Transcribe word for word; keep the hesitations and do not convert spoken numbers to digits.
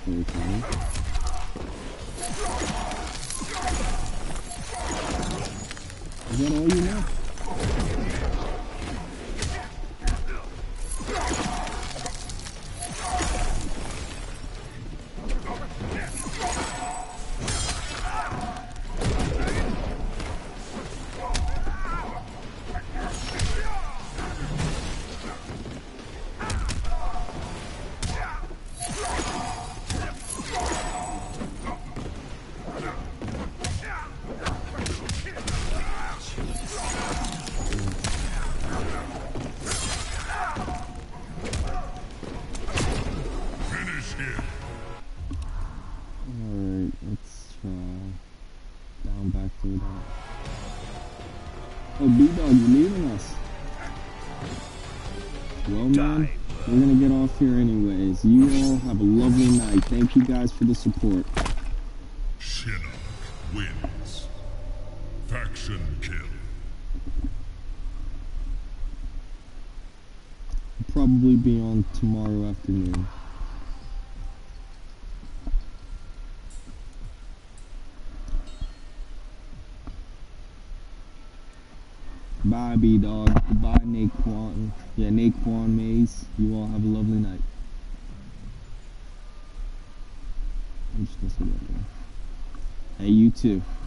very funny. Is that all you know? Alright, let's try down back through that. Oh, B-Dog, you're leaving us. Well, man, we're gonna get off here anyways. You all have a lovely night. Thank you guys for the support. Shinnok wins. Faction kill. I'll probably be on tomorrow afternoon. Bye, B-Dog. Goodbye, Naquan. Yeah, Naquan Maze. You all have a lovely night. I'm just gonna say that. Hey, you too.